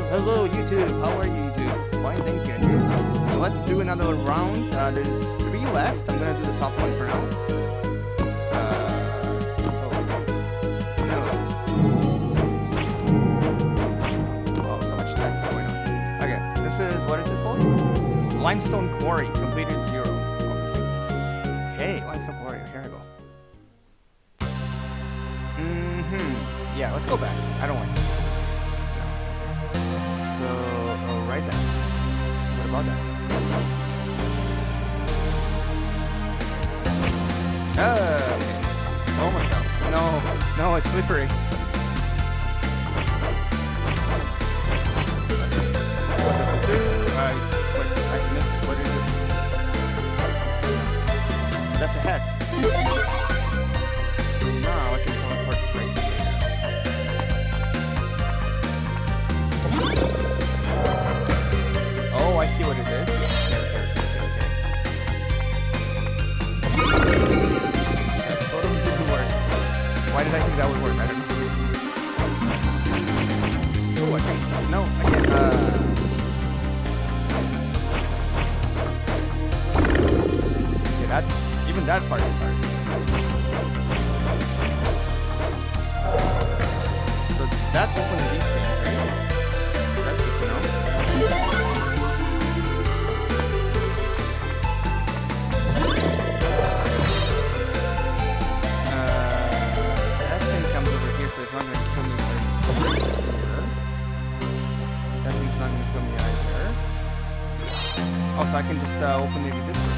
Hello YouTube, how are you YouTube? Fine, thank you. And you? So let's do another round. There's 3 left. I'm gonna do the top one for now. No. Oh, so much text going on. Okay, this is, what is this called? Limestone Quarry, completed 0. Okay, Limestone Quarry, here I go. Yeah, let's go back. I don't like this. So, right then. What about that? Okay. Almost out. No, it's slippery. What does this do? I missed it. What is it? That's a hat. Now I can teleport right here. Oh, I see what it is. That totally didn't work. Why did I think that would work? I don't know. Oh, I can't. No, I can't. Okay, that's... Even that part is hard. So that opens these things, right? That's good to know. That thing comes over here, so it's not going to kill me here. That thing's not going to kill me either. Oh, so I can just open maybe this way.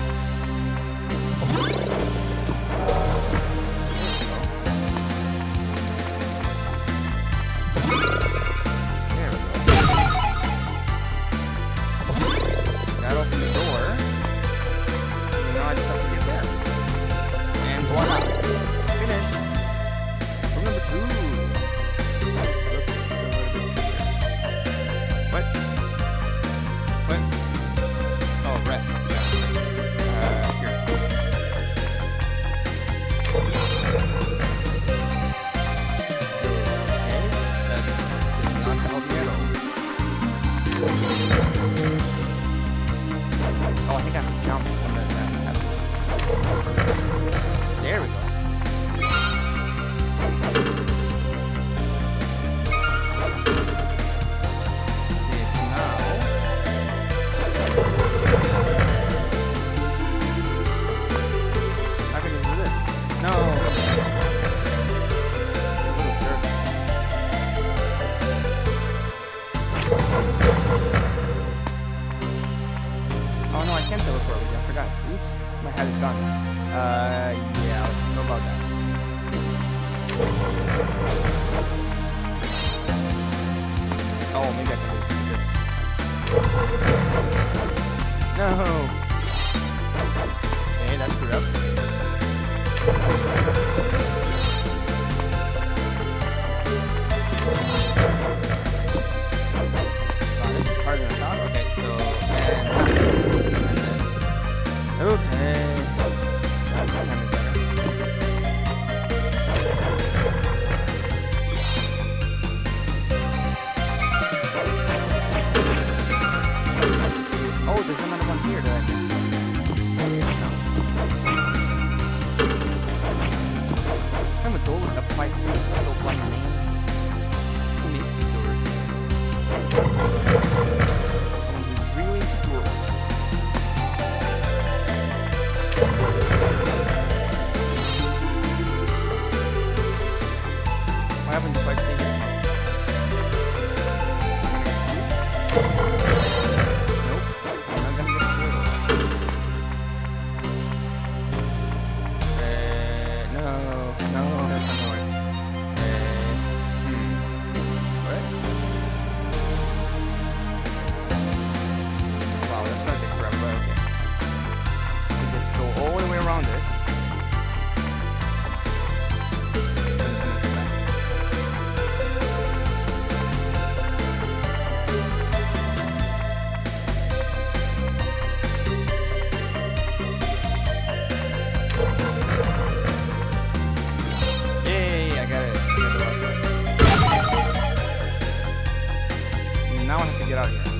Oh, I think I have to jump when that happens. There we go. Okay, so now... How can you do this? No! A little jerk. Oh no, I can't teleport with you. I forgot. Oops. My hat is gone. Yeah, let's know about that. Oh, maybe I can do this. No! Okay, that's screwed up. Oh, this is harder than I thought. Okay, so... Okay. That time is better. Oh, there's another one here that I can... I'm a door with a 5 feet. So fun name. Who makes these doors? Someone who's really secure. What happens if I stay here? Nope, I'm not gonna get through. No, that's not gonna work. What? now I have to get out of here.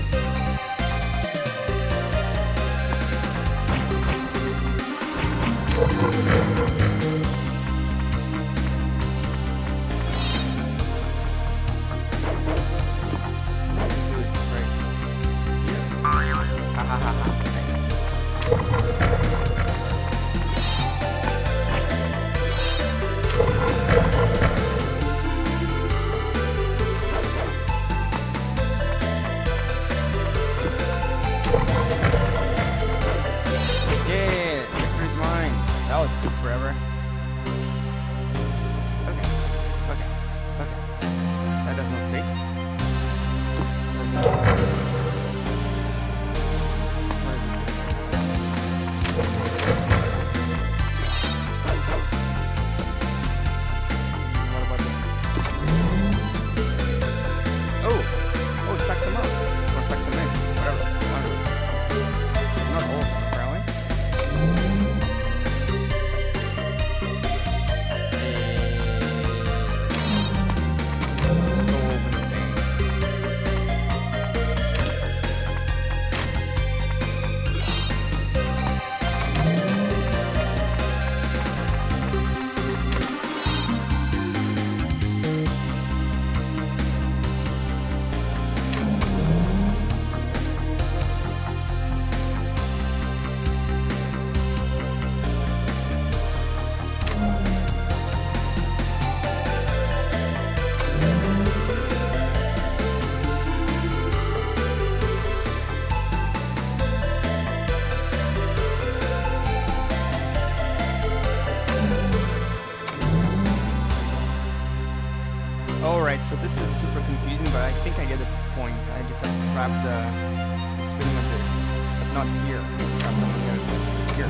So this is super confusing, but I think I get the point. I just have to trap the spinning of this, but not here. Trap them on the other side. Here.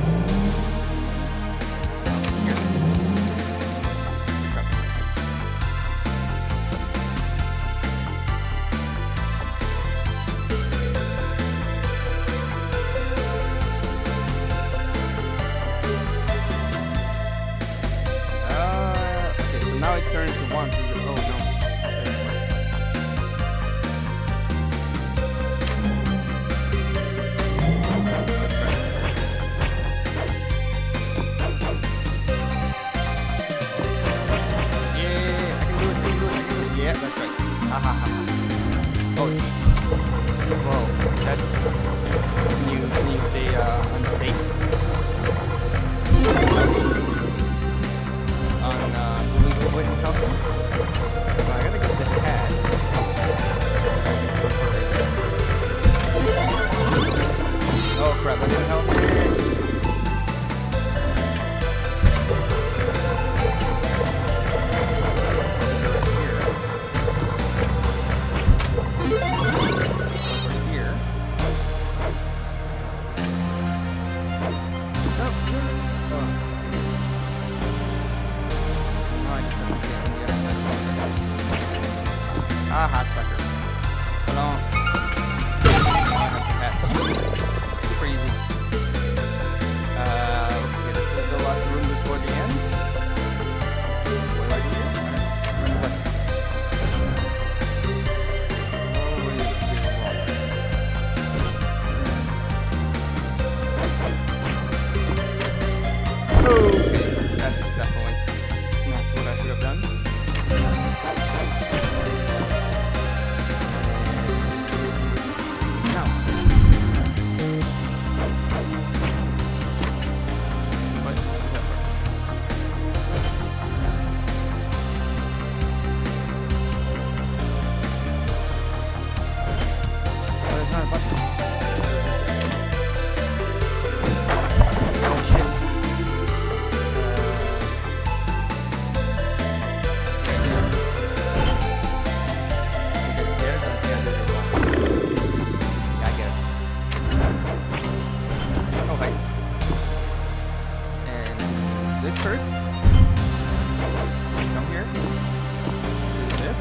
Here. Trap them. Okay, so now it turns to one. Oh no. Oh, whoa, that's, can you say, unsafe? On, illegal way to help them? So I gotta get the hat. Oh crap, that didn't help. Ah, hot sucker. So long. I have the hat. Super easy. Okay, this is the last room before the end. What do I do here? What? Oh, wait, okay, that's definitely not what I should have done. First, come here. Do this.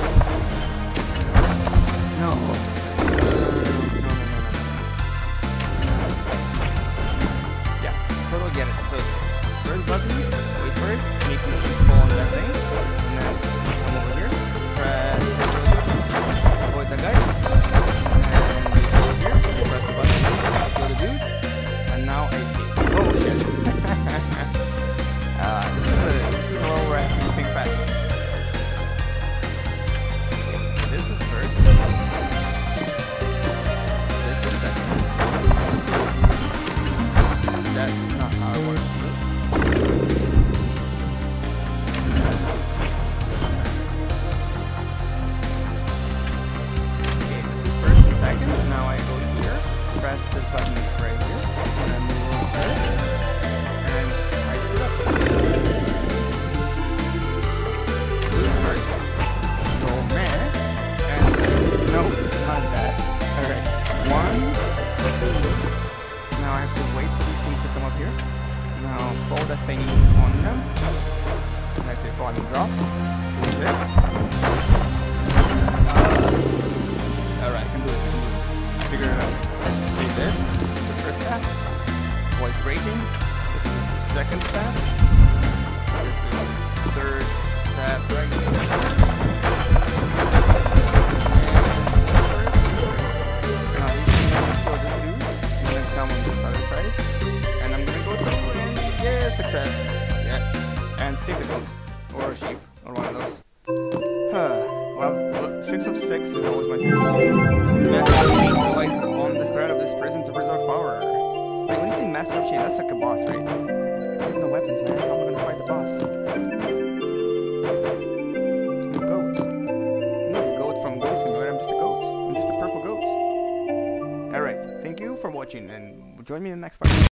No. No. Yeah, totally get it. So, first button, wait for it, make these things fall on that thing, and then come over here, press, avoid the guy. button is right here. And then move over here. And I screwed up. Blue first. Go meh. And no, not that. Alright. 1, 2. Now I have to wait for these things to come up here. Now fold that thingy on them. And I say fall and drop. Do this. Alright, I can do this. I figured it out. Do this. This is the first step. Voice breaking. This is the second step. This is the third step right here. Now these things are for this dude. And then come on this other side. And I'm gonna go through and yeah, success. Yeah. And save the goat. Or sheep. Or one of those. Well, 6 of 6 is always my favorite. The Master of Chain relies on the threat of this prison to preserve power. Wait, when you say Master of Chain, that's like a boss, right? I have no weapons, man. How am I gonna fight the boss? I'm a goat. I'm not a goat from Goat Simulator, I'm just a goat. I'm just a purple goat. Alright, thank you for watching, and join me in the next part.